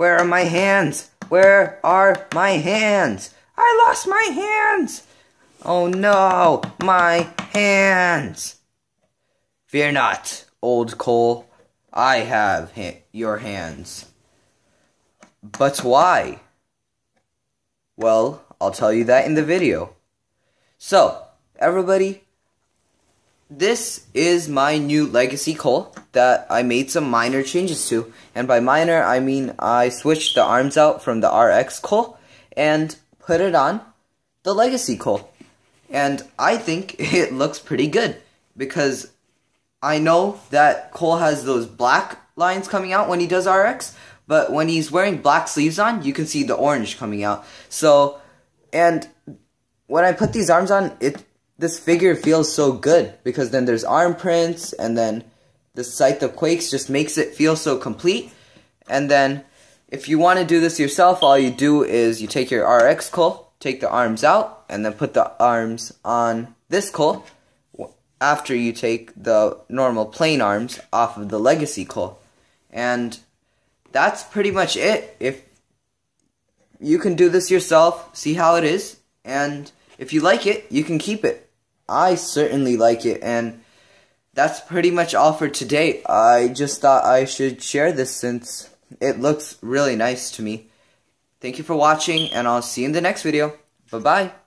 Where are my hands? Where are my hands? I lost my hands! Oh no, my hands! Fear not, old Cole. I have your hands. But why? Well, I'll tell you that in the video. So, everybody, this is my new Legacy Cole that I made some minor changes to. And by minor, I mean I switched the arms out from the RX Cole and put it on the Legacy Cole. And I think it looks pretty good because I know that Cole has those black lines coming out when he does RX, but when he's wearing black sleeves on, you can see the orange coming out. So, and when I put these arms on, this figure feels so good because then there's arm prints, and then the Scythe of Quakes just makes it feel so complete. And then if you want to do this yourself, all you do is you take your RX Cole, take the arms out, and then put the arms on this Cole after you take the normal plain arms off of the Legacy Cole. And that's pretty much it. If you can do this yourself, see how it is, and if you like it, you can keep it. I certainly like it, and that's pretty much all for today. I just thought I should share this since it looks really nice to me. Thank you for watching, and I'll see you in the next video. Bye-bye.